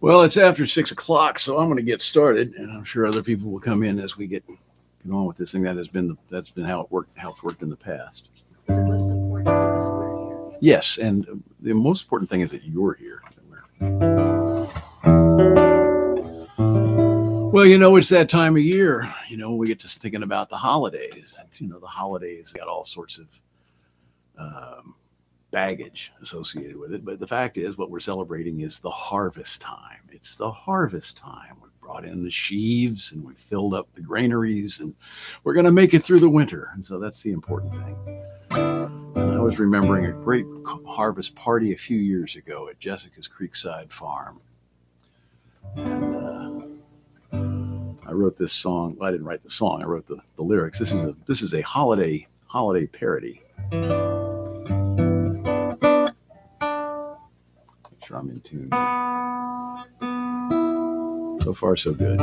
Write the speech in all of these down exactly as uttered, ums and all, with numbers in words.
Well, it's after six o'clock, so I'm going to get started, and I'm sure other people will come in as we get, get on with this thing. That has been the, that's been how it worked, how it's worked in the past. The most important thing is we're here. Yes, and the most important thing is that you're here. Well, you know, it's that time of year. You know, we get to thinking about the holidays. You know, the holidays got all sorts of um, baggage associated with it. But the fact is, what we're celebrating is the harvest time. It's the harvest time. We brought in the sheaves and we filled up the granaries, and we're going to make it through the winter. And so that's the important thing. And I was remembering a great harvest party a few years ago at Jessica's Creekside Farm. And uh, I wrote this song. Well, I didn't write the song. I wrote the, the lyrics. This is a this is a holiday holiday parody. Make sure I'm in tune. So far, so good.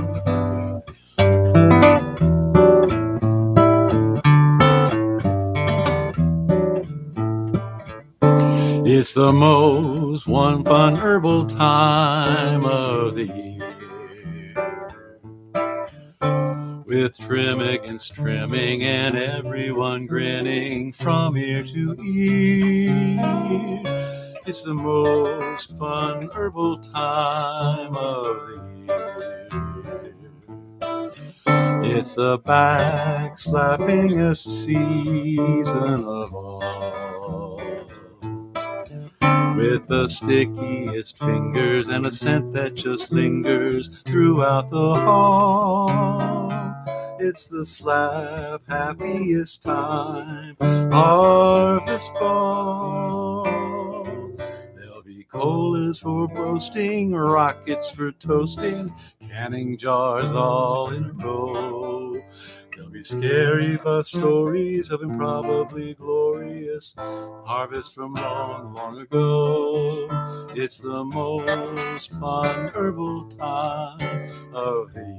It's the most one fun herbal time of the year, with trim against trimming and everyone grinning from ear to ear. It's the most fun herbal time of the year. It's the back slappingest season of all, with the stickiest fingers and a scent that just lingers throughout the hall. It's the slap happiest time, harvest ball. There'll be colas for roasting, rockets for toasting, canning jars all in a row. There'll be scary but stories of improbably glorious harvest from long, long ago. It's the most fun herbal time of the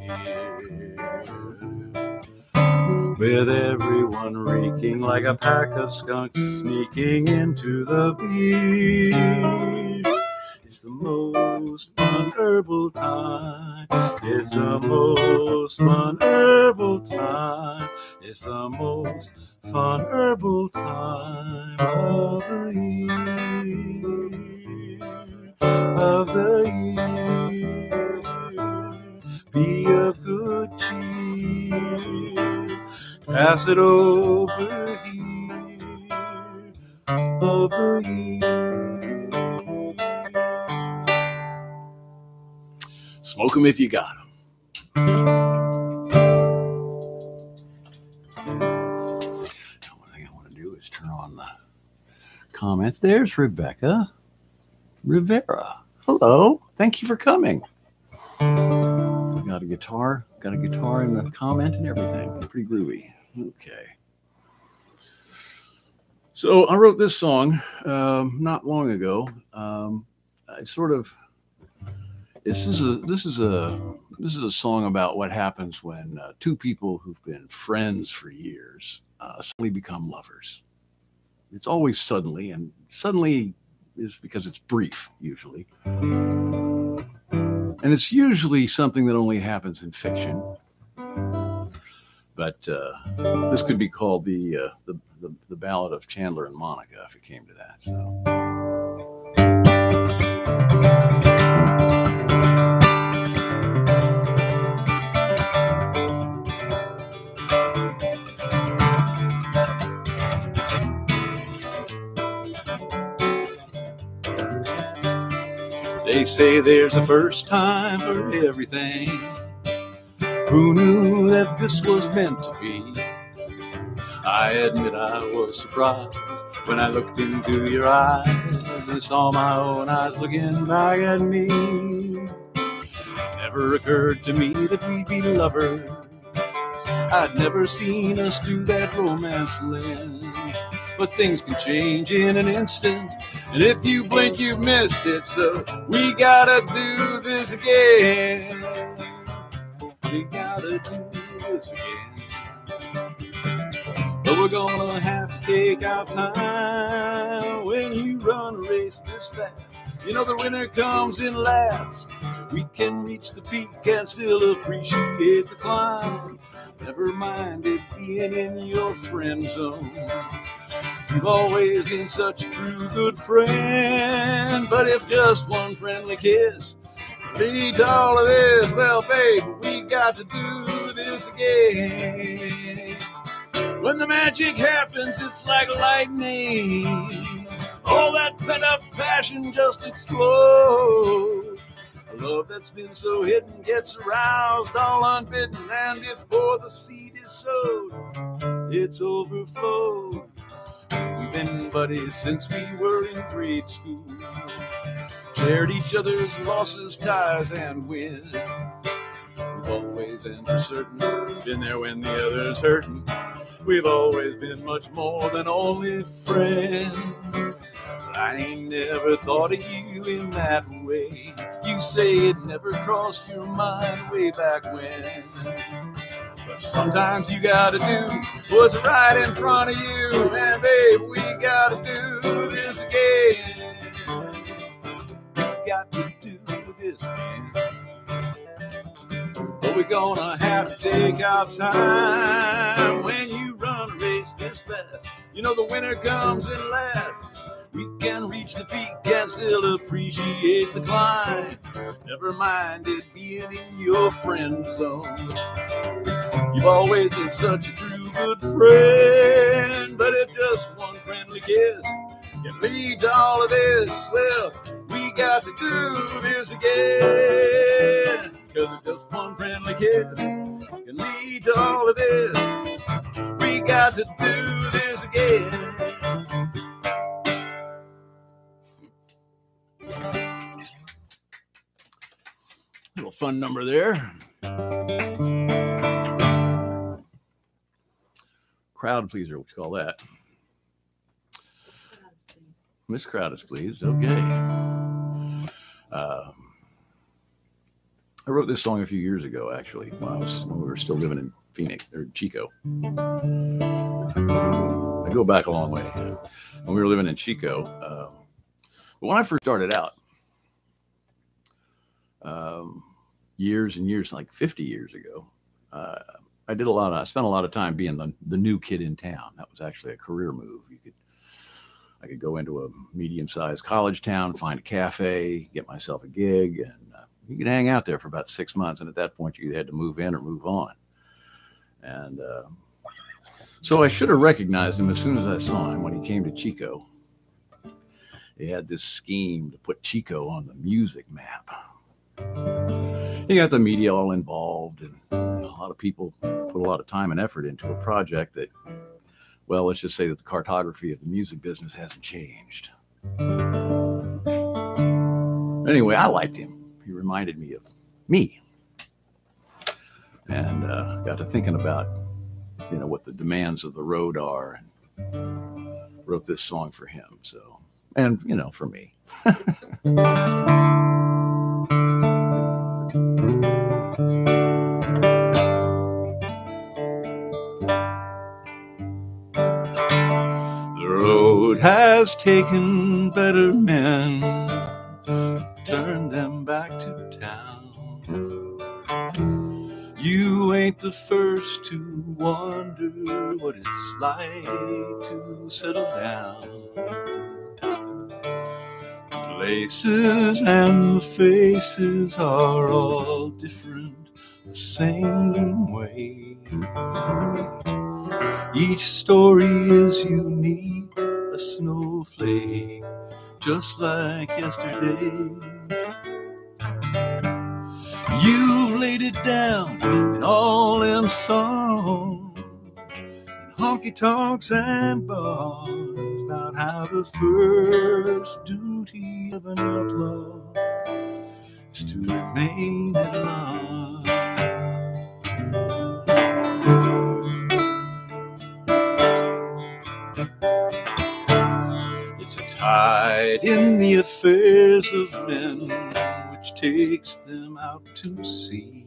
year, with everyone reeking like a pack of skunks sneaking into the beer. It's the most fun herbal time. It's the most fun herbal time. It's the most fun herbal time of the year. Of the year. Be of good cheer. Pass it over here. Of the year. Smoke them if you got them. One thing I want to do is turn on the comments. There's Rebecca Rivera. Hello. Thank you for coming. Got a guitar. Got a guitar in the comment and everything. Pretty groovy. Okay. So I wrote this song um, not long ago. Um, I sort of This is a this is a this is a song about what happens when uh, two people who've been friends for years uh, suddenly become lovers. It's always suddenly, and suddenly is because it's brief usually, and it's usually something that only happens in fiction. But uh, this could be called the, uh, the the the Ballad of Chandler and Monica if it came to that. So. They say there's a first time for everything. Who knew that this was meant to be? I admit I was surprised when I looked into your eyes and saw my own eyes looking back at me. It never occurred to me that we'd be lovers. I'd never seen us through that romance lens. But things can change in an instant, and if you blink, you've missed it. So we gotta do this again. We gotta do this again. But we're gonna have to take our time when you run a race this fast. You know the winner comes in last. We can reach the peak and still appreciate the climb. Never mind it being in your friend zone. You've always been such a true good friend. But if just one friendly kiss leads to all of this, well, babe, we got to do this again. When the magic happens, it's like lightning. All that pent-up passion just explodes. A love that's been so hidden gets aroused all unbidden, and before the seed is sowed, it's overflowed. We've been buddies since we were in grade school. Shared each other's losses, ties, and wins. We've always and for certain been there when the other's hurting. We've always been much more than only friends. But I ain't never thought of you in that way. You say it never crossed your mind way back when. But sometimes you gotta do what's right in front of you. And babe, we gotta do this again. We got to do this again. But we're gonna have to take our time. When you run a race this fast, you know the winner comes in last. We can reach the peak and still appreciate the climb. Never mind it being in your friend zone. You've always been such a true good friend. But if just one friendly kiss can lead to all of this, well, we got to do this again. Cause if just one friendly kiss can lead to all of this, we got to do this again. Little fun number there. Crowd pleaser, what you call that? Miss Crowd is pleased. Okay. Uh, I wrote this song a few years ago, actually, when I was when we were still living in Phoenix or Chico. I go back a long way. When we were living in Chico, um, but when I first started out, um, years and years, like fifty years ago, uh, I did a lot of, I spent a lot of time being the, the new kid in town. That was actually a career move. You could, I could go into a medium-sized college town, find a cafe, get myself a gig, and uh, you could hang out there for about six months. And at that point, you had to move in or move on. And uh, so I should have recognized him as soon as I saw him when he came to Chico. He had this scheme to put Chico on the music map. He got the media all involved, and a lot of people put a lot of time and effort into a project that, well, let's just say that the cartography of the music business hasn't changed. Anyway, I liked him. He reminded me of me. And uh, got to thinking about, you know, what the demands of the road are, and wrote this song for him. So, and, you know, for me. Has taken better men, turned them back to town. You ain't the first to wonder what it's like to settle down. Places and the faces are all different, the same way. Each story is unique, a snowflake, just like yesterday. You've laid it down in all them songs, in honky-tonks and bars, about how the first duty of an outlaw is to remain at large. It's a tide in the affairs of men which takes them out to sea,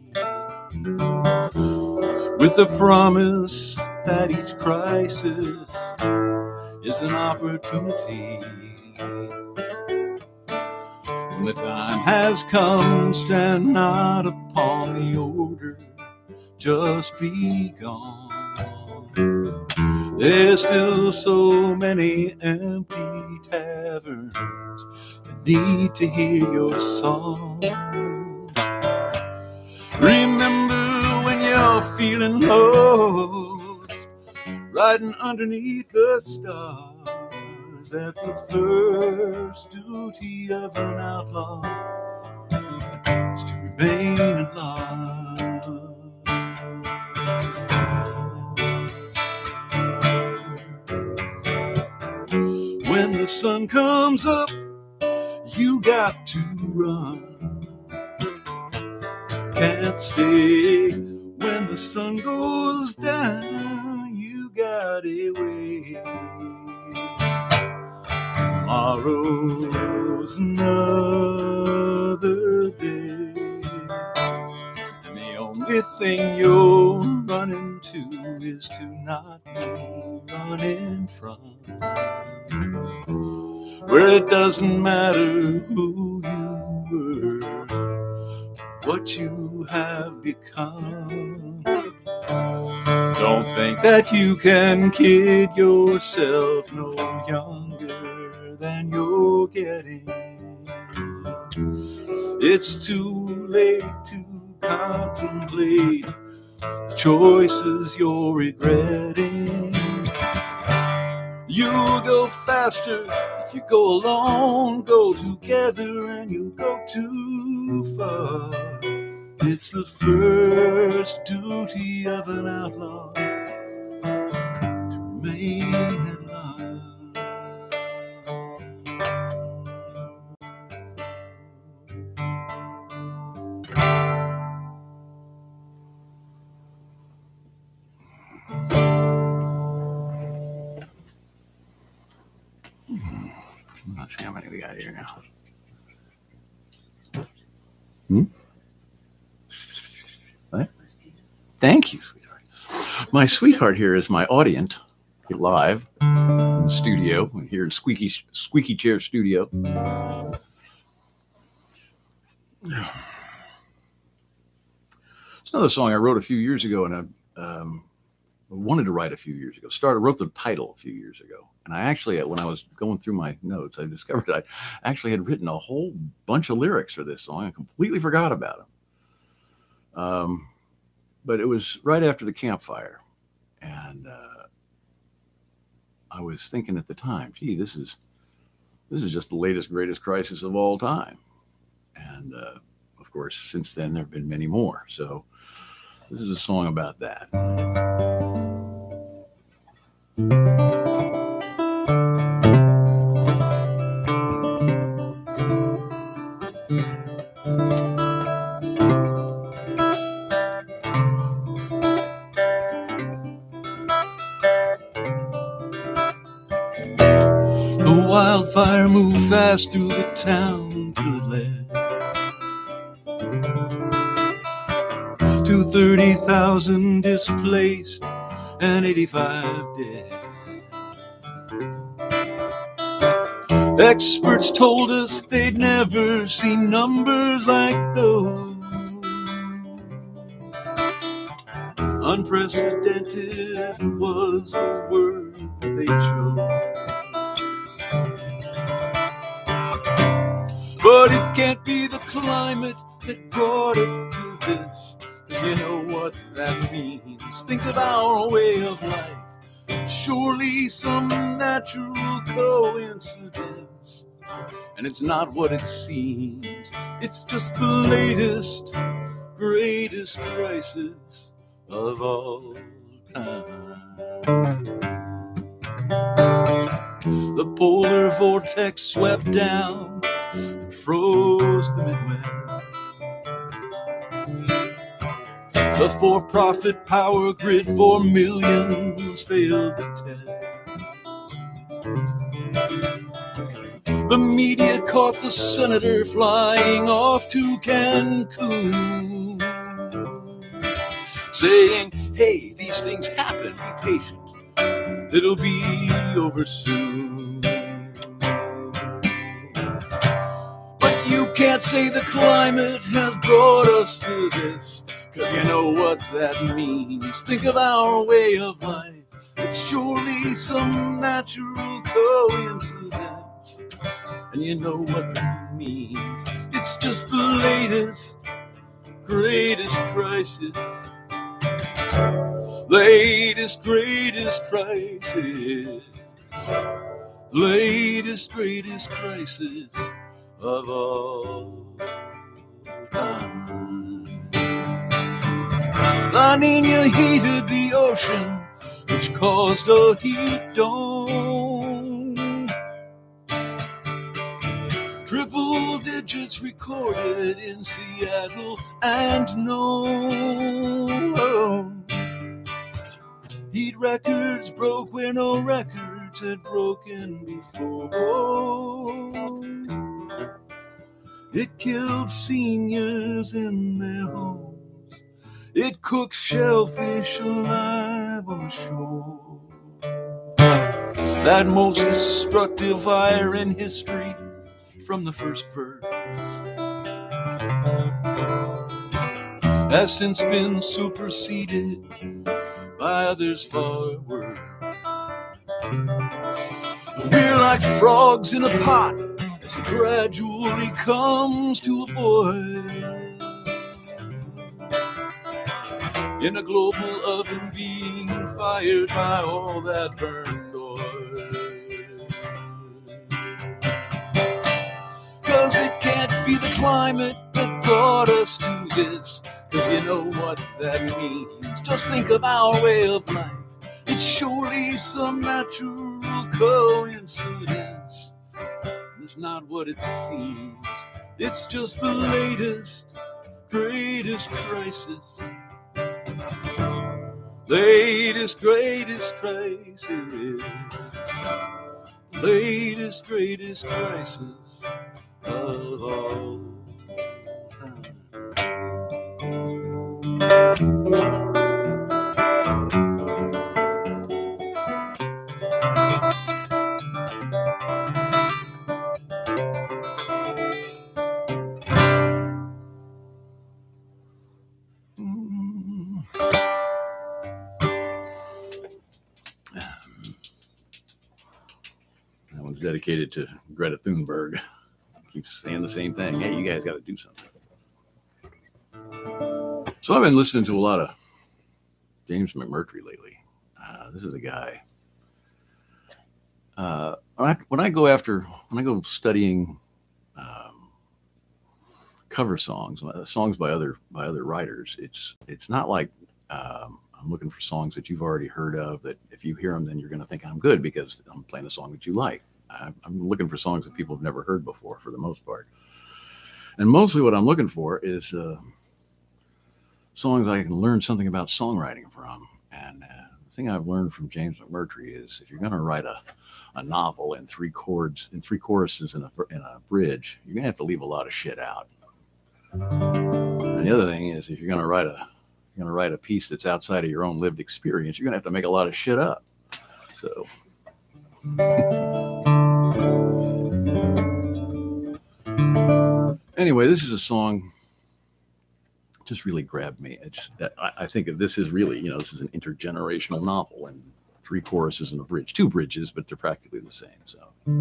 with the promise that each crisis is an opportunity. When the time has come, stand not upon the order, just be gone. There's still so many empty taverns that need to hear your song. Remember when you're feeling lost, riding underneath the stars, that the first duty of an outlaw is to remain alive. When the sun comes up, you got to run. Can't stay. When the sun goes down, you gotta wait. Tomorrow's another day, and the only thing you're running to is to not be running from, where it doesn't matter who you were, what you have become. Don't think that you can kid yourself no younger than you're getting. It's too late to contemplate the choices you're regretting. You'll go faster if you go alone, go together and you'll go too far. It's the first duty of an outlaw to remain alive. Let's see how many we got here now. Hmm? What? Thank you, sweetheart. My sweetheart here is my audience live in the studio, here in Squeaky Squeaky Chair Studio. It's another song I wrote a few years ago, and I um, wanted to write a few years ago. Started wrote the title a few years ago, and I actually, when I was going through my notes, I discovered I actually had written a whole bunch of lyrics for this song. I completely forgot about them. Um, but it was right after the campfire, and uh, I was thinking at the time, gee, this is this is just the latest, greatest crisis of all time. And uh, of course, since then there have been many more. So this is a song about that. Wildfire moved fast through the town till it led to thirty thousand displaced and eighty-five dead. Experts told us they'd never seen numbers like those. Unprecedented was the word they chose. But it can't be the climate that brought it to this. You know what that means. Think of our way of life. Surely some natural coincidence. And it's not what it seems. It's just the latest, greatest crisis of all time. The polar vortex swept down and froze the Midwest. The for-profit power grid for millions failed the test. The media caught the senator flying off to Cancun, saying, hey, these things happen, be patient, it'll be over soon. But you can't say the climate has brought us to this, 'cause you know what that means. Think of our way of life. It's surely some natural coincidence. And you know what that means. It's just the latest, greatest crisis. Latest, greatest crisis. Latest, greatest crisis of all time. La Nina heated the ocean, which caused a heat dome. Triple digits recorded in Seattle and no. Heat records broke where no records had broken before. It killed seniors in their homes. It cooked shellfish alive on shore. That most destructive fire in history from the first verse has since been superseded by others far worse. We're like frogs in a pot as it gradually comes to a boil. In a global oven being fired by all that burned oil. 'Cause it can't be the climate that brought us to this, 'cause you know what that means. Just think of our way of life. It's surely some natural coincidence. It's not what it seems. It's just the latest, greatest crisis. Latest, greatest crisis. Latest, greatest crisis of all time. That one's dedicated to Greta Thunberg. Keeps saying the same thing. Hey, you guys got to do something. So I've been listening to a lot of James McMurtry lately. Uh, this is a guy. Uh, when, I, when I go after, when I go studying um, cover songs, songs by other by other writers, it's it's not like um, I'm looking for songs that you've already heard of. That if you hear them, then you're going to think I'm good because I'm playing a song that you like. I'm, I'm looking for songs that people have never heard before, for the most part. And mostly, what I'm looking for is uh, songs I can learn something about songwriting from. And uh, the thing I've learned from James McMurtry is if you're going to write a, a novel in three chords, in three choruses, and a, in a bridge, you're going to have to leave a lot of shit out. And the other thing is, if you're going to write a you're going to write a piece that's outside of your own lived experience, you're going to have to make a lot of shit up. So. Anyway, this is a song just really grabbed me. It's I, I think of this is really, you know, this is an intergenerational novel and three choruses and a bridge, two bridges, but they're practically the same. So,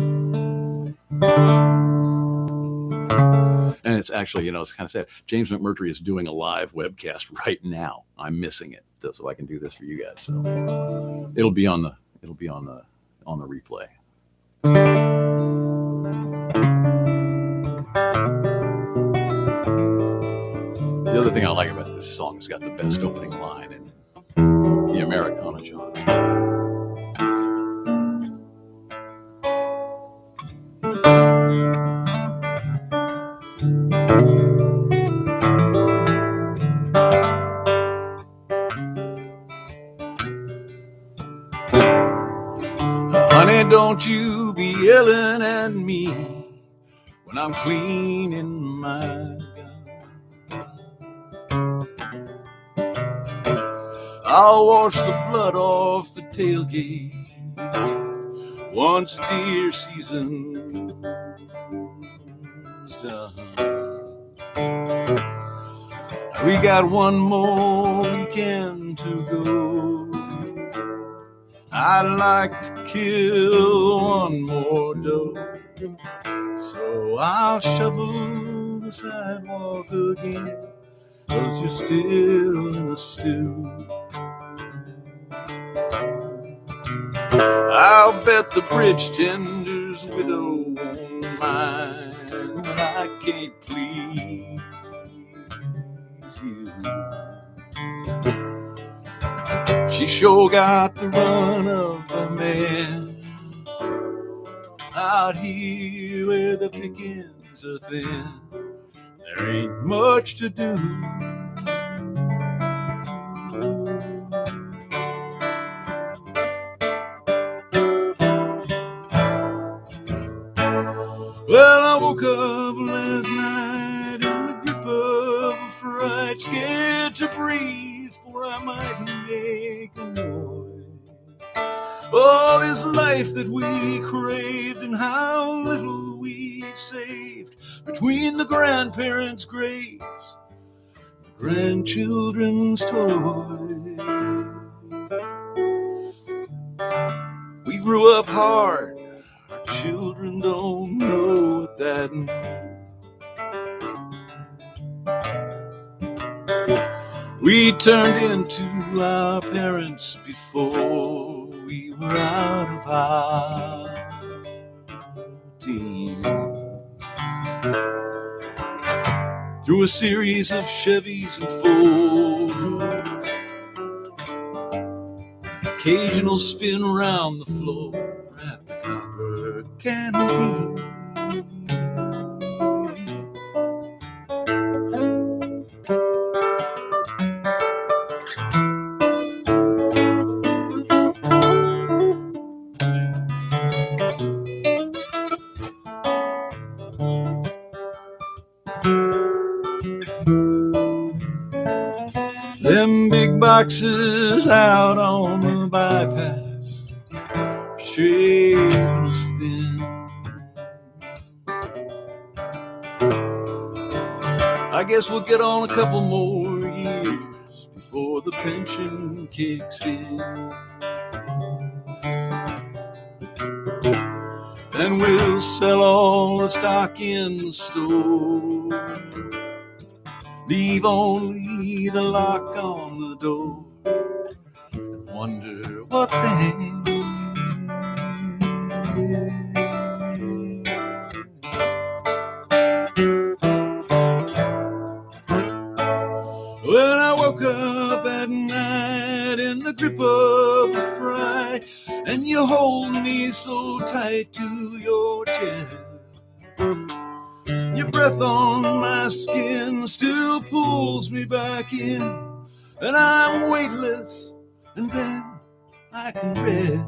and it's actually, you know, it's kind of sad. James McMurtry is doing a live webcast right now. I'm missing it, so I can do this for you guys. So it'll be on the it'll be on the on the replay. The other thing I like about this song, it's got the best opening line in the Americana genre. Honey, don't you be yelling at me when I'm cleaning my gun. I'll wash the blood off the tailgate once deer season's done. We got one more weekend to go. I'd like to kill one more doe, so I'll shovel the sidewalk again, 'cause you're still in the stew. I'll bet the bridge tender's widow won't mind when I can't please you. She sure got the run of the man out here where the pickings are thin. There ain't much to do. Well, I woke up last night in the grip of a fright, scared to breathe, for I might make a noise. Oh, this life that we craved, and how little we've saved between the grandparents' graves, the grandchildren's toys. We grew up hard. Children don't know what that means. We turned into our parents before we were out of our teens. Through a series of Chevys and Fords, occasional spin around the floor at the copper canopy. Them big boxes out on the bypass, shades thin. I guess we'll get on a couple more years before the pension kicks in. Then we'll sell all the stock in the store, leave only the lock on the door, and wonder what then. When I woke up at night in the grip of a fright, and you hold me so tight to your chest, your breath on my skin still pulls me back in, and I'm weightless, and then I can rest.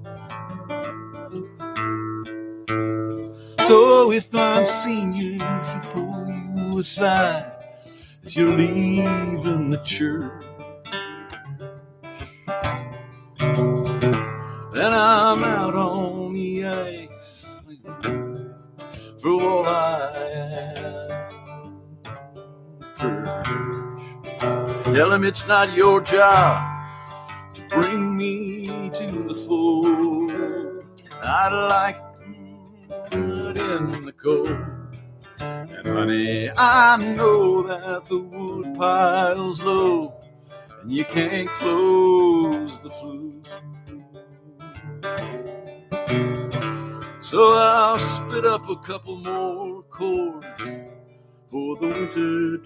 So if I'm senior, you should pull you aside as you're leaving the church. Then I'm out on the ice for all I have. Tell him it's not your job to bring me to the fold. I'd like it in the cold. And honey, I know that the wood pile's low, and you can't close the flue. So I'll spit up a couple more chords for the winter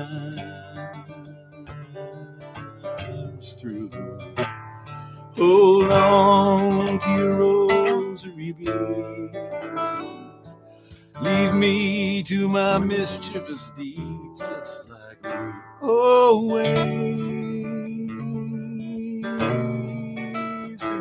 times through. Hold on to your rosary beads, leave me to my mischievous deeds, just like we always do.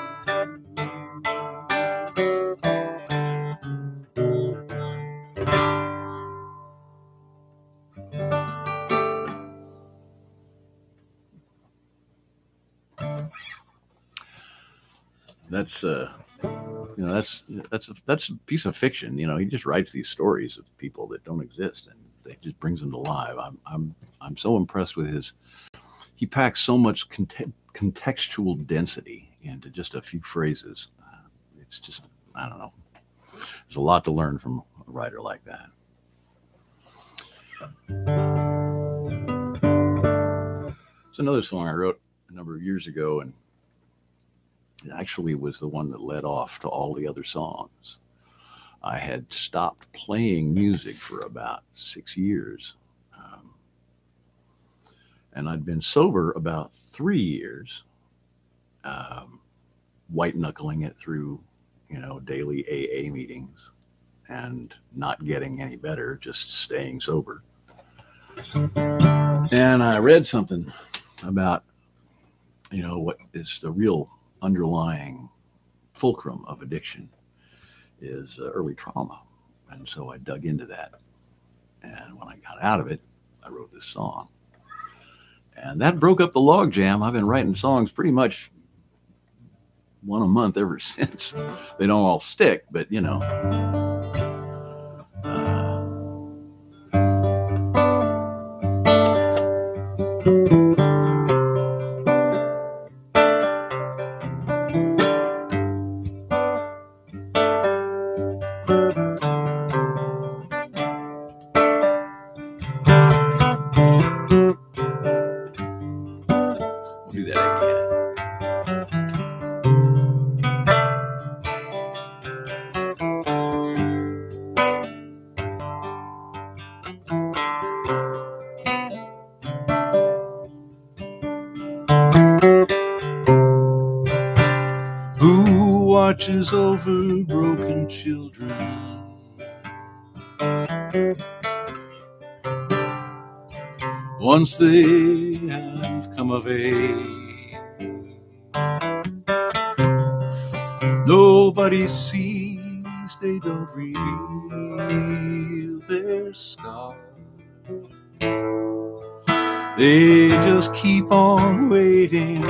That's uh, you know, that's that's a, that's a piece of fiction. You know, he just writes these stories of people that don't exist, and It just brings them to life. I'm I'm I'm so impressed with his. He packs so much conte- contextual density into just a few phrases. Uh, it's just, I don't know. There's a lot to learn from a writer like that. It's another song I wrote a number of years ago, and it actually was the one that led off to all the other songs. I had stopped playing music for about six years. Um, and I'd been sober about three years, um, white knuckling it through, you know, daily A A meetings and not getting any better, just staying sober. And I read something about, you know, what is the real underlying fulcrum of addiction is uh, early trauma. And so I dug into that. And when I got out of it, I wrote this song. And that broke up the logjam. I've been writing songs pretty much one a month ever since. They don't all stick, but you know. Uh, we'll do that again. Who watches over broken children? Once they have come of age, nobody sees, they don't reveal their scars. They just keep on waiting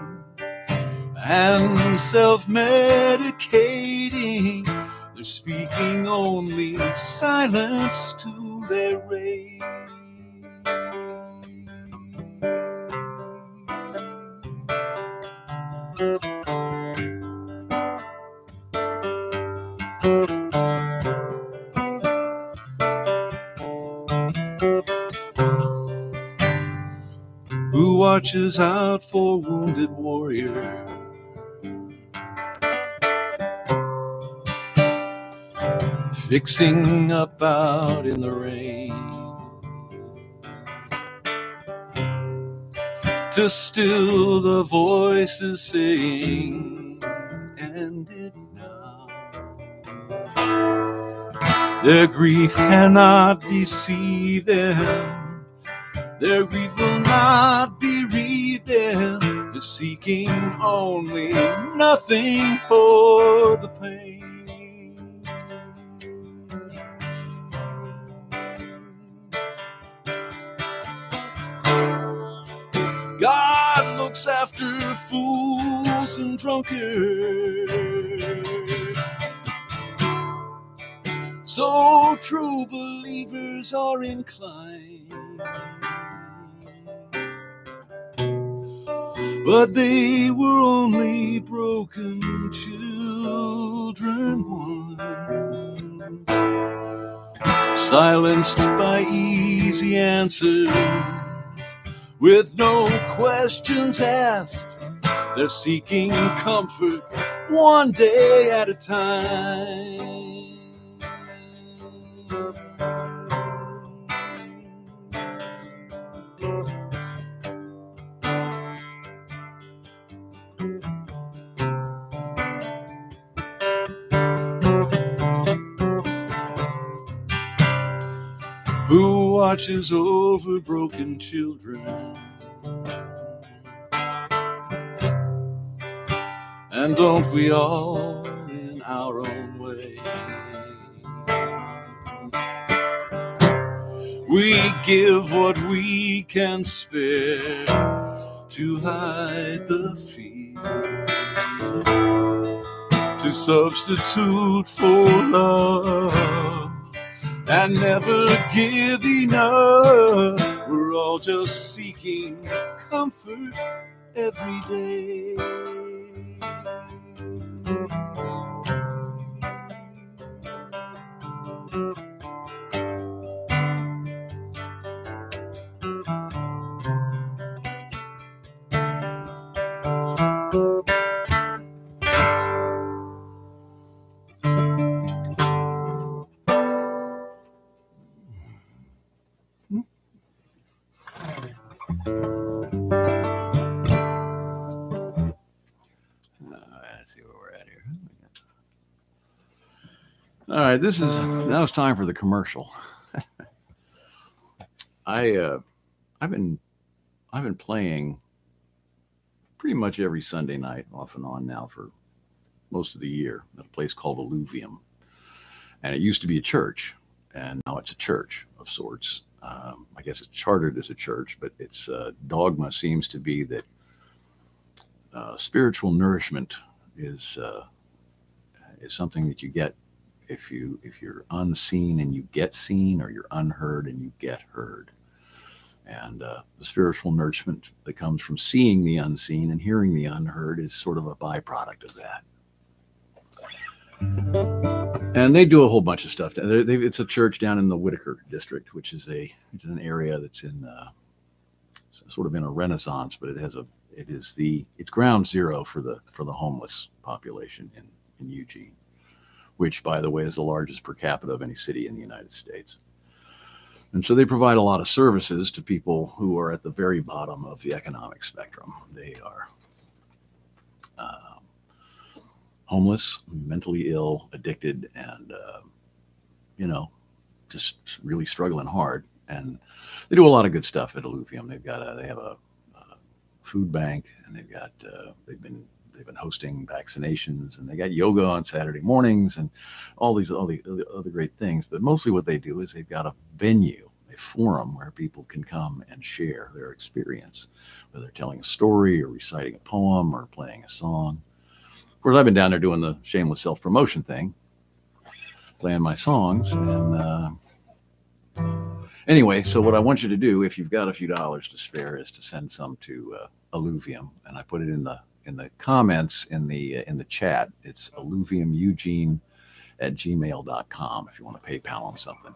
and self-medicating. They're speaking only silence to their rage. Who watches out for wounded warriors? Fixing up out in the rain to still the voices saying, end it now. Their grief cannot deceive them. Their grief will not bereave them. They're seeking only nothing for the pain. God looks after fools and drunkards, so true believers are inclined. But they were only broken children once, silenced by easy answers, with no questions asked. They're seeking comfort one day at a time. Who watches over broken children? And don't we all in our own way? We give what we can spare to hide the fear, to substitute for love and never give enough. We're all just seeking comfort every day. All right, this is now it's time for the commercial. I uh, I've been I've been playing pretty much every Sunday night off and on now for most of the year at a place called Alluvium, and it used to be a church, and now it's a church of sorts. Um, I guess it's chartered as a church, but its uh, dogma seems to be that uh, spiritual nourishment is uh, is something that you get if you if you're unseen and you get seen, or you're unheard and you get heard. And uh, the spiritual nourishment that comes from seeing the unseen and hearing the unheard is sort of a byproduct of that. And they do a whole bunch of stuff. They, they, it's a church down in the Whitaker district, which is a which is an area that's in uh, sort of in a renaissance, but it has a it is the it's ground zero for the for the homeless population in in Eugene, which, by the way, is the largest per capita of any city in the United States. And so they provide a lot of services to people who are at the very bottom of the economic spectrum. They are uh, homeless, mentally ill, addicted, and, uh, you know, just really struggling hard. And they do a lot of good stuff at Alluvium. They've got a, they have a, a food bank, and they've got, uh, they've been They've been hosting vaccinations, and they got yoga on Saturday mornings, and all these all the other great things. But mostly what they do is they've got a venue, a forum where people can come and share their experience, whether they're telling a story or reciting a poem or playing a song. Of course, I've been down there doing the shameless self-promotion thing, playing my songs. And uh, anyway, so what I want you to do, if you've got a few dollars to spare, is to send some to uh, Alluvium, and I put it in the in the comments in the uh, in the chat. It's alluviumeugene at gmail dot com if you want to PayPal them something.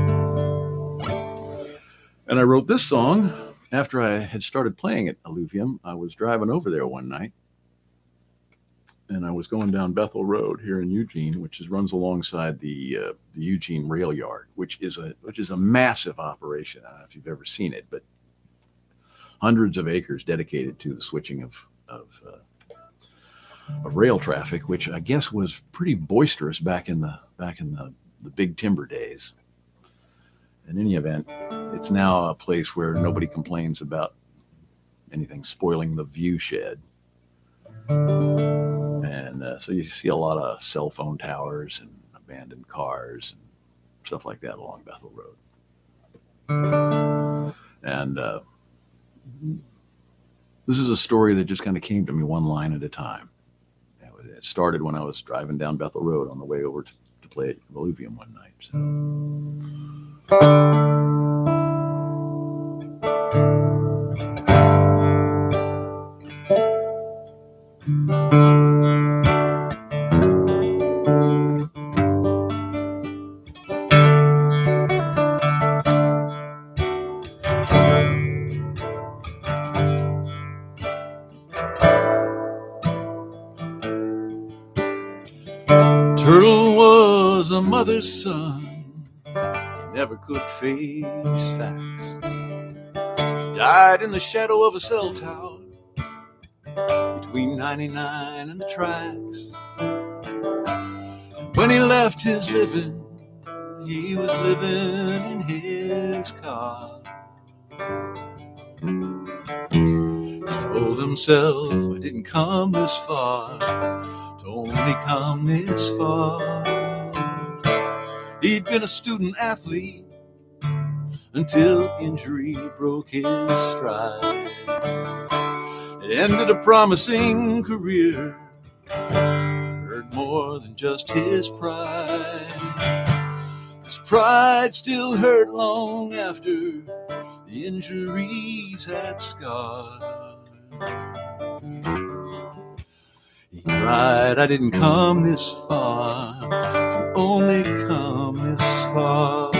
And I wrote this song after I had started playing at Alluvium. I was driving over there one night, and I was going down Bethel Road here in Eugene, which is runs alongside the uh, the Eugene Rail Yard, which is a which is a massive operation. I don't know if you've ever seen it, but hundreds of acres dedicated to the switching of Of, uh, of rail traffic, which I guess was pretty boisterous back in the back in the, the big timber days. In any event, it's now a place where nobody complains about anything spoiling the view shed, and uh, so you see a lot of cell phone towers and abandoned cars and stuff like that along Bethel Road. And uh, this is a story that just kind of came to me one line at a time. It started when I was driving down Bethel Road on the way over to, to play at Alluvium one night. So. Turtle was a mother's son, he never could face facts. Died in the shadow of a cell tower between ninety-nine and the tracks. When he left his living, he was living in his car. He told himself, I didn't come this far to only come this far. He'd been a student athlete until injury broke his stride. It ended a promising career, hurt more than just his pride. His pride still hurt long after the injuries had scarred. He cried, I didn't come this far, to only come this far.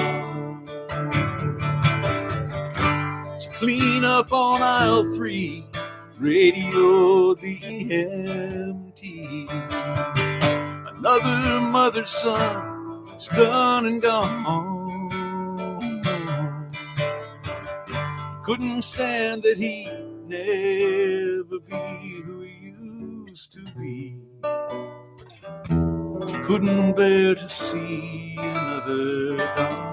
To clean up on aisle three, radio the empty. Another mother's son is done and gone. Couldn't stand that he'd never be who he used to be. Couldn't bear to see another dawn.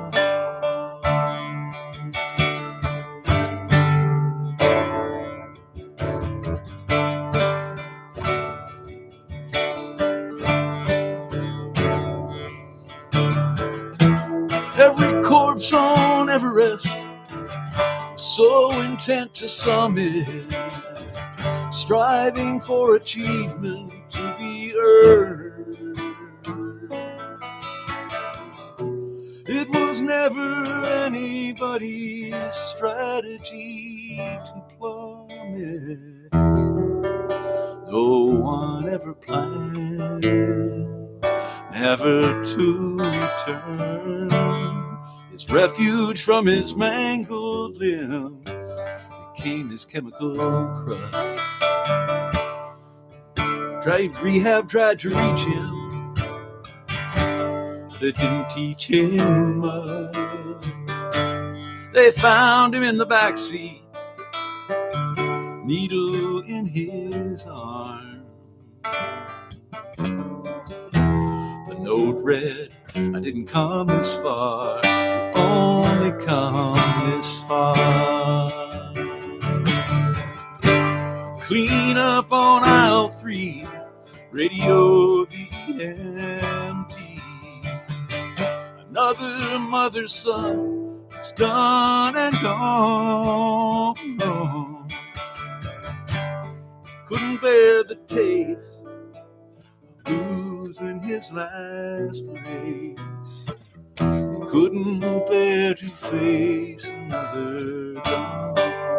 Every corpse on Everest, so intent to summit, striving for achievement to be earned. It was never anybody's strategy to plummet. No one ever planned never to return. His refuge from his mangled limb became his chemical crutch. Tried rehab, tried to reach him, but it didn't teach him much. They found him in the backseat, needle in his arm. The note read, I didn't come this far, to only come this far. Clean up on aisle three, radio the empty. Another mother's son is done and gone. Couldn't bear the taste of losing his last race. Couldn't bear to face another dawn.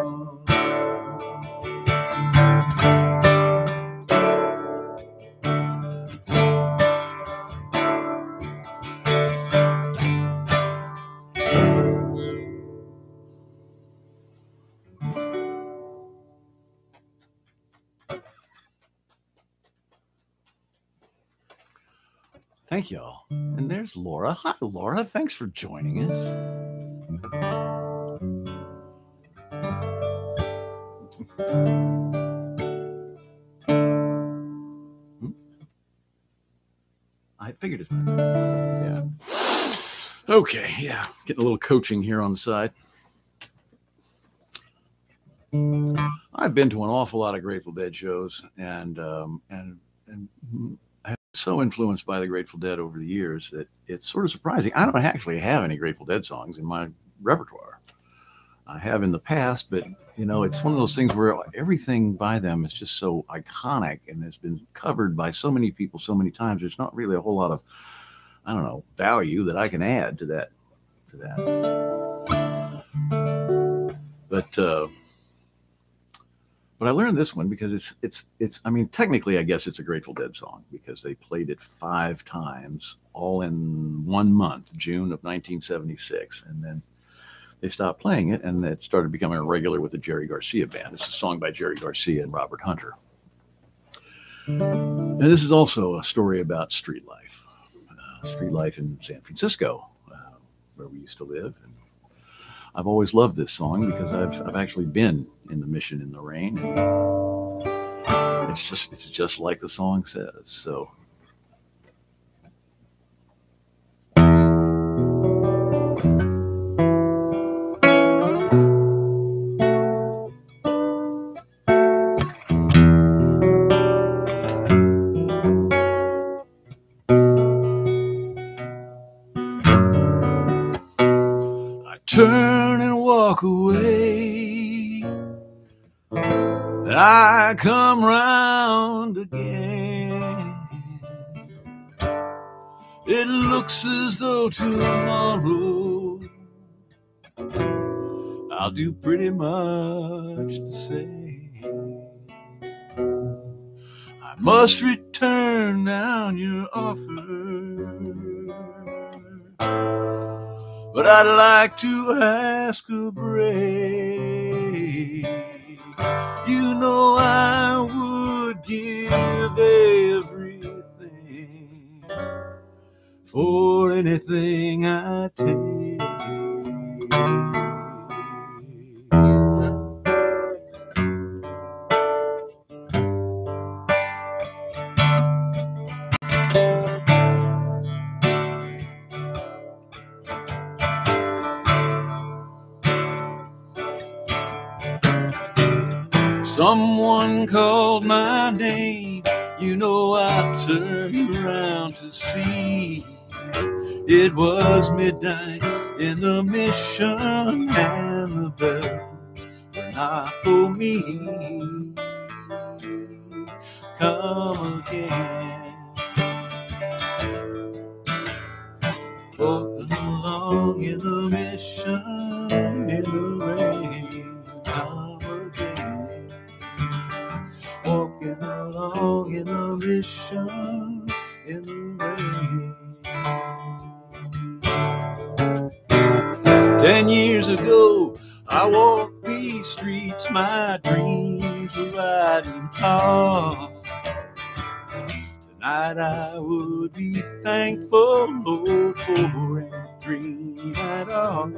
Thank y'all. And there's Laura. Hi, Laura. Thanks for joining us. I figured it. Yeah. Okay. Yeah. Getting a little coaching here on the side. I've been to an awful lot of Grateful Dead shows, and um, and and. so influenced by the Grateful Dead over the years that it's sort of surprising. I don't actually have any Grateful Dead songs in my repertoire. I have in the past, but you know, it's one of those things where everything by them is just so iconic and has been covered by so many people so many times. There's not really a whole lot of, I don't know, value that I can add to that. To that. But uh, But I learned this one because it's, it's, it's, I mean, technically, I guess it's a Grateful Dead song because they played it five times, all in one month, June of nineteen seventy-six. And then they stopped playing it, and it started becoming a regular with the Jerry Garcia Band. It's a song by Jerry Garcia and Robert Hunter. And this is also a story about street life, uh, street life in San Francisco, uh, where we used to live. And I've always loved this song because I've I've actually been in the Mission in the rain. And it's just it's just like the song says. So I turn and walk away, and I come round again. It looks as though tomorrow I'll do pretty much the same. I must return down your offer, but I'd like to ask a break. You know I would give everything for anything I take. Someone called my name, you know I turned around to see. It was midnight in the mission and the bells were not for me. Come again, walking along in the mission in the rain. Come again, walking along in the mission in the rain. Ten years ago, I walked these streets, my dreams were riding tall. Tonight I would be thankful, Lord, for a dream at all.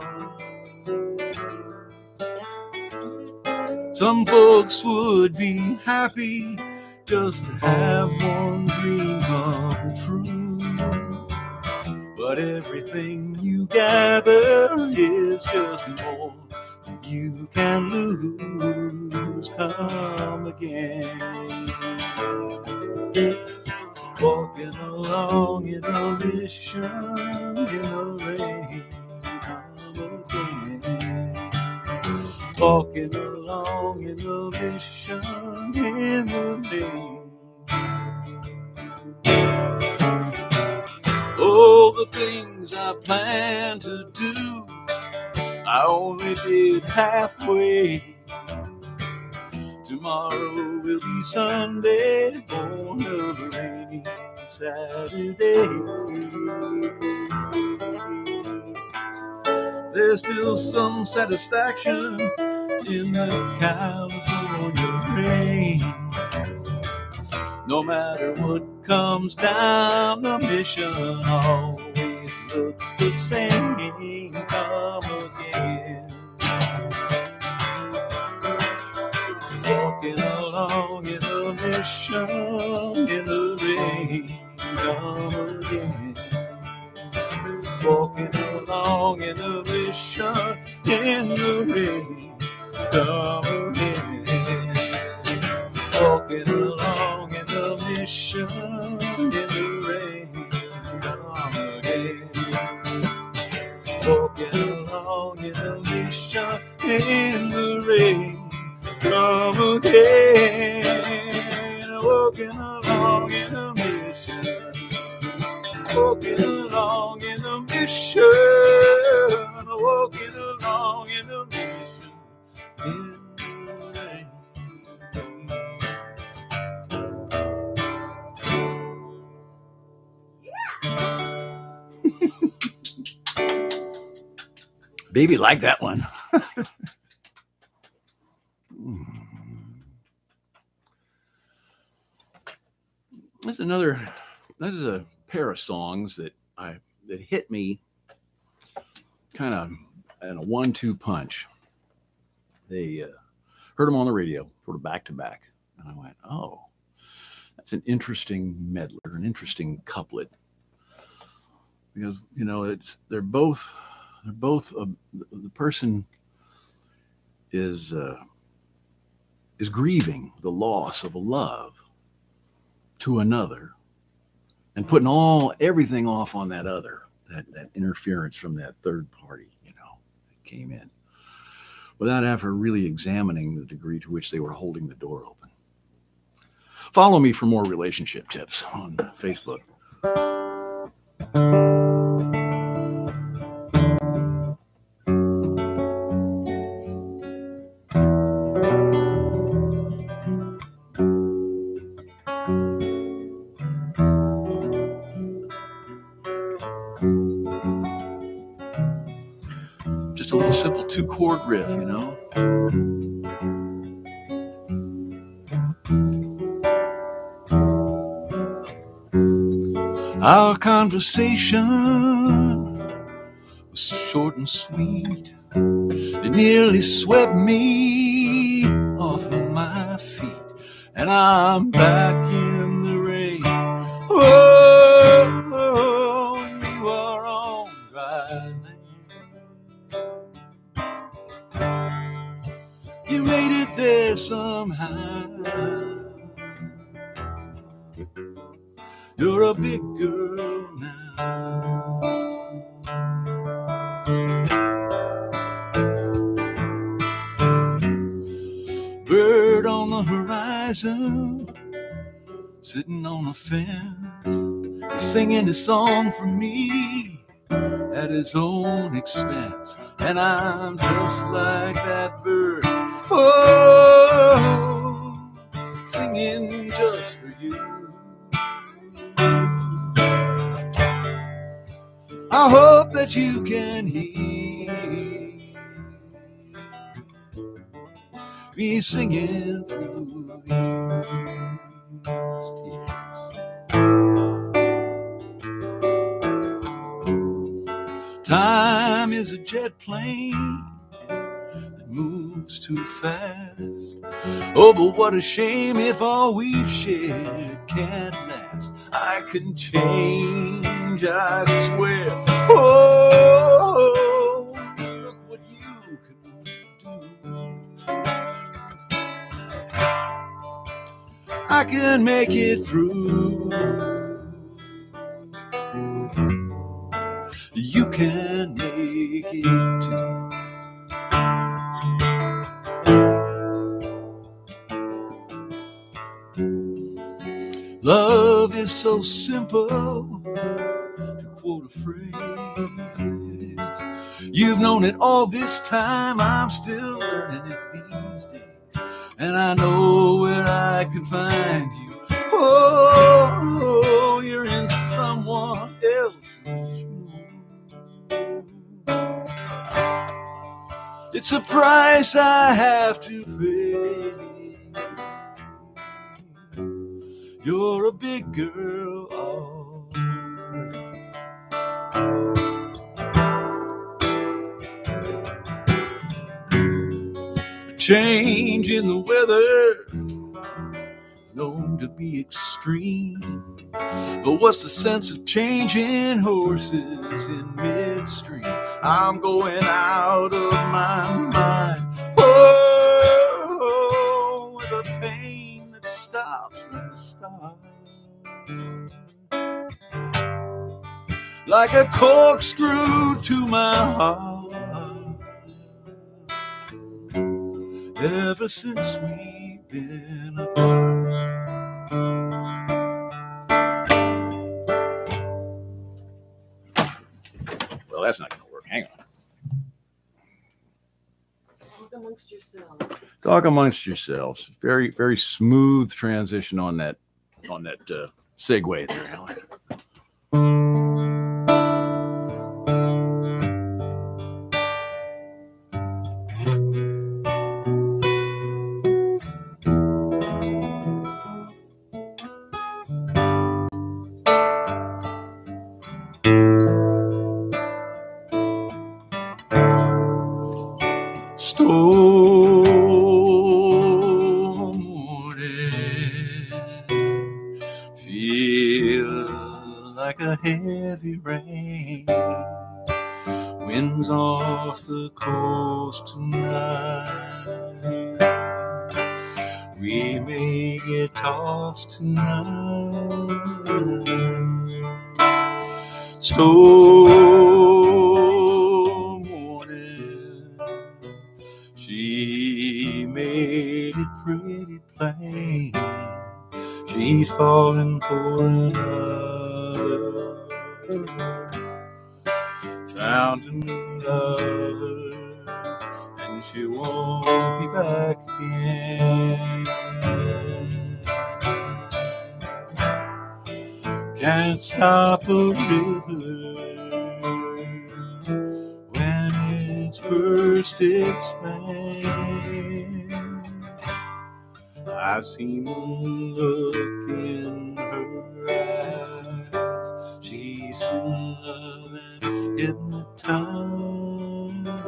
Some folks would be happy just to have one dream come true, but everything you gather is just more than you can lose. Come again, walking along in a mission in the rain. Come again, walking along in the mission in the rain. Oh, the things I planned to do, I only did halfway. Tomorrow will be Sunday, born of a rainy Saturday. There's still some satisfaction in the California rain. No matter what comes down, the mission always looks the same. Come again, walking along in the mission in the rain. Come again, walking along in the mission in the rain. Come again, walking along in the mission in the rain. Come again, walking along in the mission in the rain. Come again, walking along in the mission, walking along in the mission, walking along in the mission in the rain. Baby, like that one. That's another, that is a pair of songs that I, that hit me kind of in a one two punch. They uh, heard them on the radio sort of back to back. And I went, oh, that's an interesting medley, an interesting couplet. Because, you know, it's, they're both, they're both, uh, the person is, uh, is grieving the loss of a love to another and putting all everything off on that other, that, that interference from that third party, you know, that came in without ever really examining the degree to which they were holding the door open. Follow me for more relationship tips on Facebook. Just a little simple two-chord riff, you know? Our conversation was short and sweet. It nearly swept me off of my feet. And I'm back in the rain. Oh, oh, and you are on dry land. You made it there somehow. You're a big girl now. Bird on the horizon, sitting on a fence, singing a song for me at his own expense. And I'm just like that bird, oh, singing just for you. I hope that you can hear me singing through these tears. Time is a jet plane that moves too fast. Oh, but what a shame if all we've shared can't last. I can change, I swear. Oh, look what you can do. I can make it through. You can make it too. Love is so simple, to quote a phrase. You've known it all this time, I'm still learning it these days. And I know where I can find you. Oh, you're in someone else's room. It's a price I have to pay. You're a big girl already. A change in the weather is known to be extreme. But what's the sense of changing horses in midstream? I'm going out of my mind. Oh, with a pain that stops and stops, like a corkscrew to my heart. Ever since we've been apart. Well, that's not going to work. Hang on. Talk amongst yourselves. Talk amongst yourselves. Very, very smooth transition on that, on that uh, segue there, Alan. Storm morning, feel like a heavy rain. Winds off the coast tonight. We may get tossed tonight. Storm morning, she made it pretty plain. She's falling for another. Found a new lover, and she won't be back again. Can't stop a river when it's burst its banks. I've seen the look in her eyes. She's in love and hypnotized.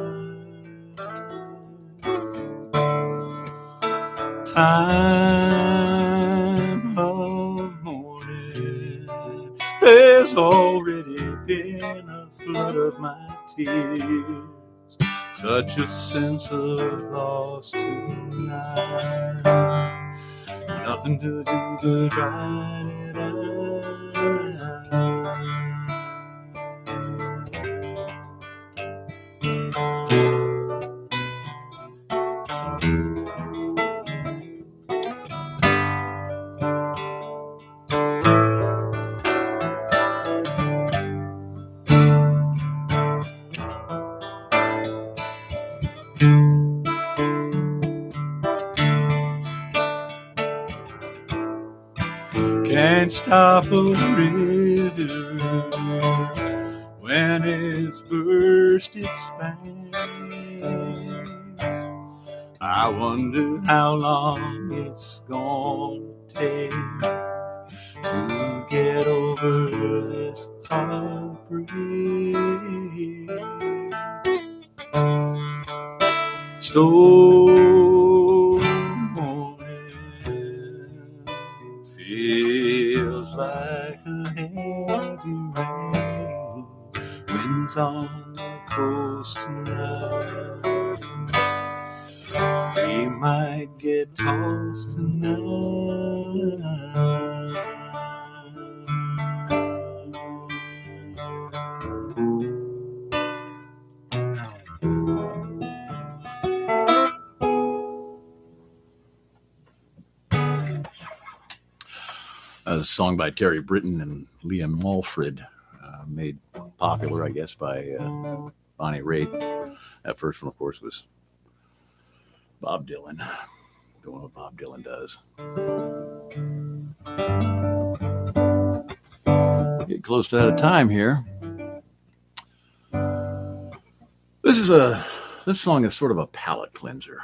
Time of morning, there's already been a flood of my tears. Such a sense of loss tonight. Nothing to do but ride it out. Can't stop a river when it's burst its banks. I wonder how long it's gonna take to get over this heartbreak. Storm morning feels like a heavy rain. Winds on the coast tonight. We might get tossed tonight. A song by Terry Britton and Liam Mulford, uh, made popular, I guess, by uh, Bonnie Raitt. That first one, of course, was Bob Dylan, doing what Bob Dylan does. Get close to out of time here. This is a this song is sort of a palate cleanser.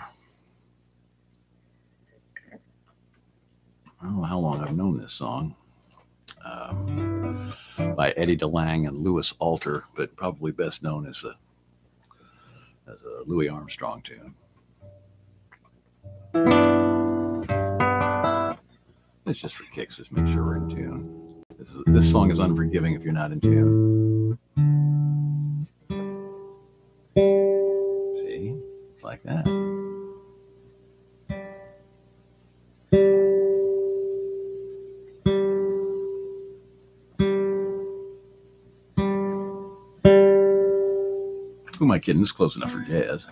I don't know how long I've known this song, um, by Eddie DeLange and Louis Alter, but probably best known as a as a Louis Armstrong tune. It's just for kicks. Just make sure we're in tune. This, is, this song is unforgiving if you're not in tune. See? It's like that. Who am I kidding? This is close enough for jazz.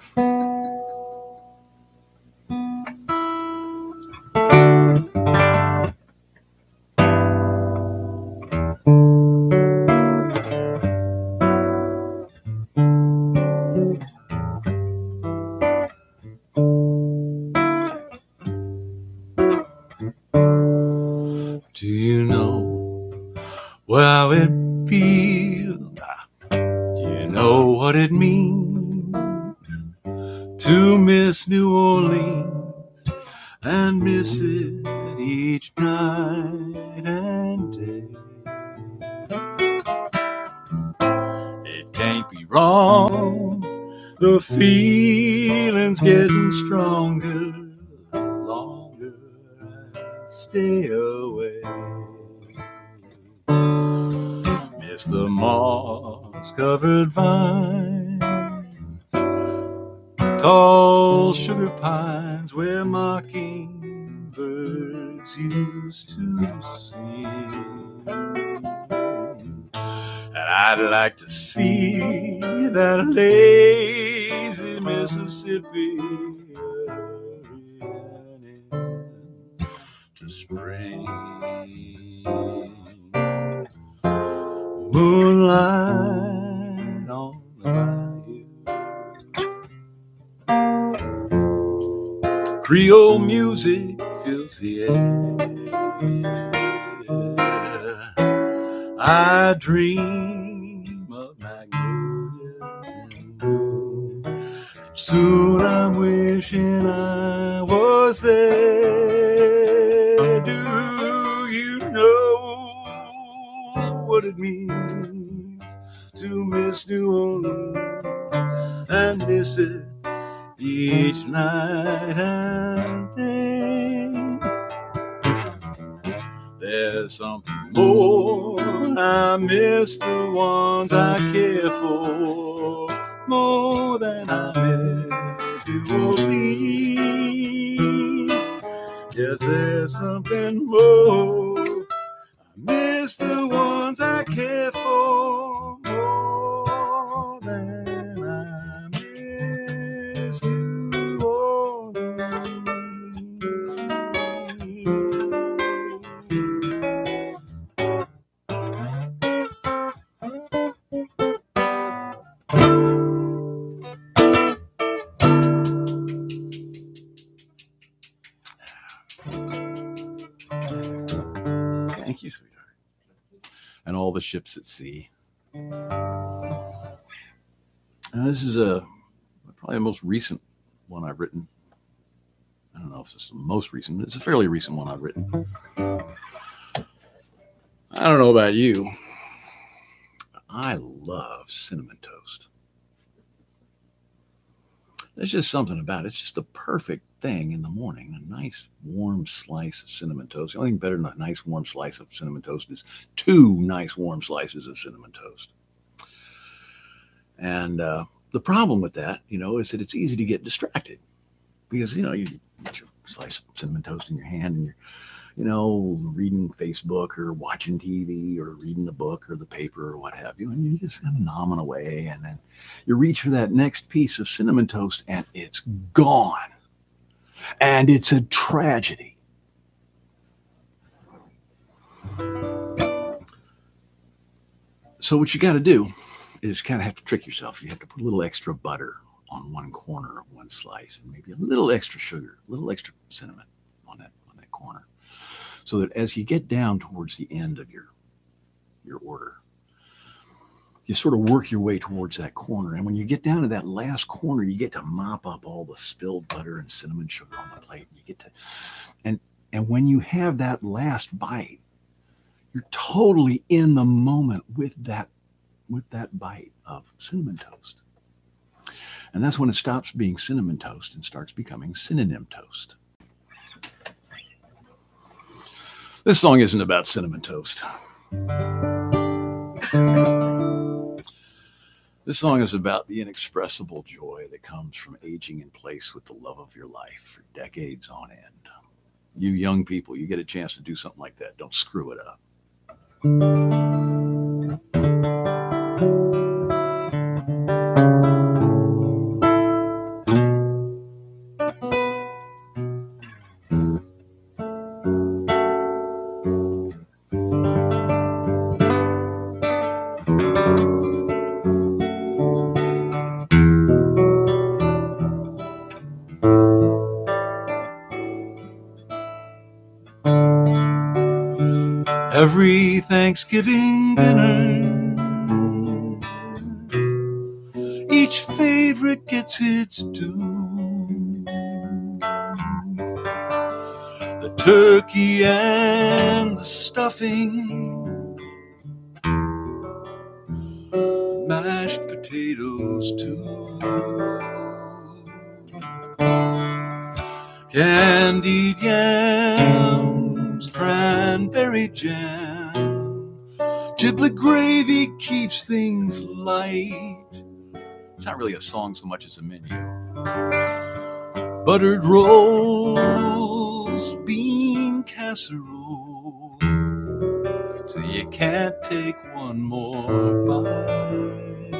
Do you know how it feels? Do you know what it means to miss New Orleans and miss it each night and day? It can't be wrong. The feeling's getting stronger the longer I stay away. Miss the moss-covered vines, tall sugar pines where mockingbirds used to sing. And I'd like to see that lazy Mississippi running to spring. Moonlight Creole music fills the air. I dream of magnolias and blue. Soon I'm wishing I was there. Do you know what it means to miss New Orleans and miss it each night and day? There's something more. I miss the ones I care for more than I miss New Orleans. Yes, there's something more. I miss the ones I care for more than I miss New Orleans. Thank you, sweetheart. And all the ships at sea. Now, this is a probably the most recent one I've written. I don't know if this is the most recent, but it's a fairly recent one I've written. I don't know about you, but I love cinnamon toast. There's just something about it. It's just the perfect thing in the morning. A nice warm slice of cinnamon toast. The only thing better than a nice warm slice of cinnamon toast is two nice warm slices of cinnamon toast. And uh, the problem with that, you know, is that it's easy to get distracted because, you know, you get your slice of cinnamon toast in your hand and you're, you know, reading Facebook or watching T V or reading the book or the paper or what have you, and you just kind of nomming away, and then you reach for that next piece of cinnamon toast and it's gone. And it's a tragedy. So what you got to do is kind of have to trick yourself. You have to put a little extra butter on one corner of one slice and maybe a little extra sugar, a little extra cinnamon on that, on that corner. So that as you get down towards the end of your, your order, you sort of work your way towards that corner. And when you get down to that last corner, you get to mop up all the spilled butter and cinnamon sugar on the plate. You get to, and, and when you have that last bite, you're totally in the moment with that, with that bite of cinnamon toast. And that's when it stops being cinnamon toast and starts becoming synonym toast. This song isn't about cinnamon toast. This song is about the inexpressible joy that comes from aging in place with the love of your life for decades on end. You young people, you get a chance to do something like that. Don't screw it up. Every Thanksgiving dinner, each favorite gets its due. The turkey and the stuffing, mashed potatoes too, candied yams, cranberry jam, giblet gravy keeps things light. It's not really a song so much as a menu. Buttered rolls, bean casserole, so you can't take one more bite.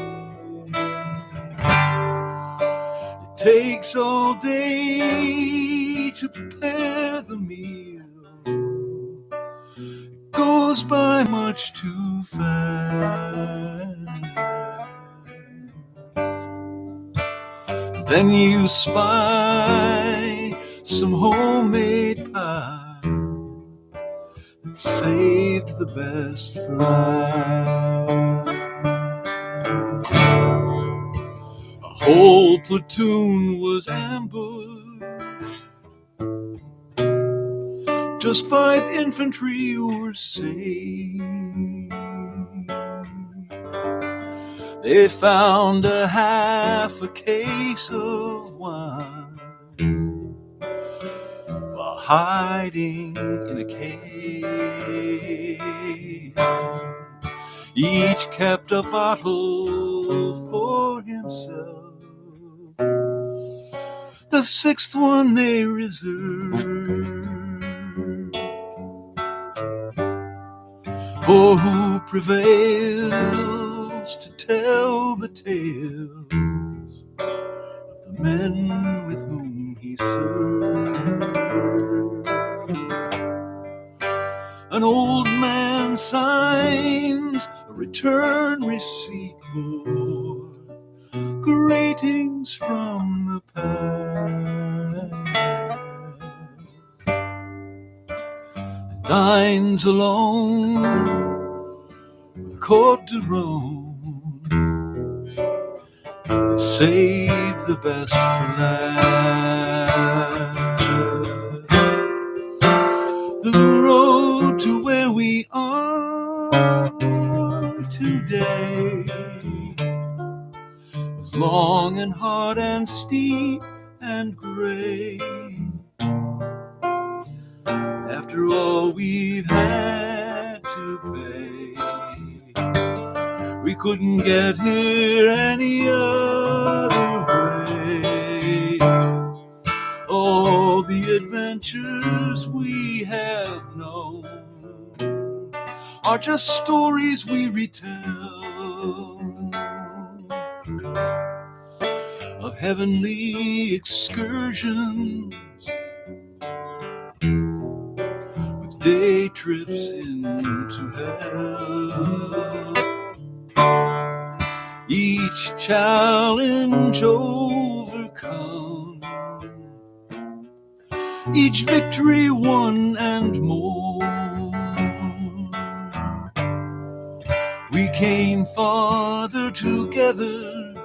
It takes all day to prepare the meal. It goes by much too fast. Then you spy some homemade pie that saved the best for last. A whole platoon was ambushed, just five infantry were saved. They found a half a case of wine while hiding in a cave. Each kept a bottle for himself. The sixth one they reserved for who prevails to tell the tales of the men with whom he served. An old man signs a return receipt for greetings from the past, and dines alone with Cote de Rome. Save the best for last. The road to where we are today was long and hard and steep and gray. After all we've had to pay, we couldn't get here any other way. All the adventures we have known are just stories we retell of heavenly excursions with day trips into hell. Each challenge overcome, each victory won and more. We came farther together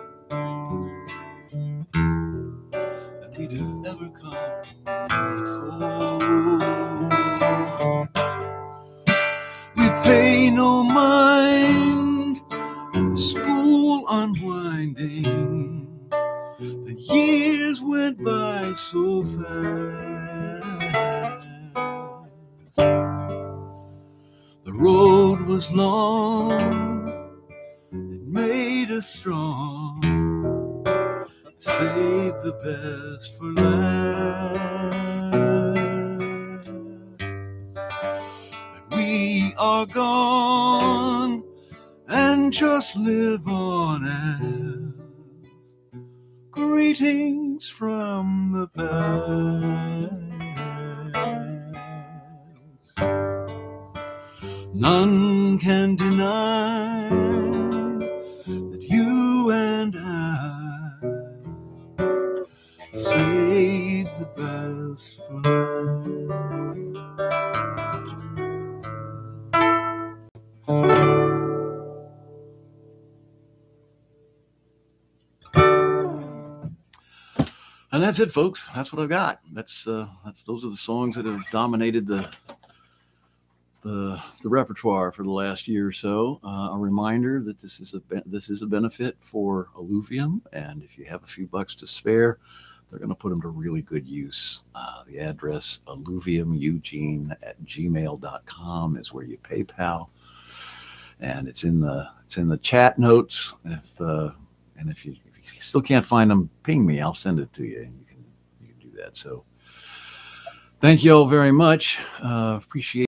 than we'd have ever come before. We pay no mind to the spool unwinding. The years went by so fast. The road was long, it made us strong. Save the best for last. But we are gone and just live on as greetings from the past. None can deny that you and I save the best for And that's it, folks. That's what I've got. That's uh, that's those are the songs that have dominated the the the repertoire for the last year or so. Uh, a reminder that this is a this is a benefit for Alluvium, and if you have a few bucks to spare, they're going to put them to really good use. Uh, the address alluviumeugene at gmail dot com is where you PayPal, and it's in the it's in the chat notes. If uh, and if you if you still can't find them, ping me. I'll send it to you, and you can you can do that. So, thank you all very much. Uh, appreciate.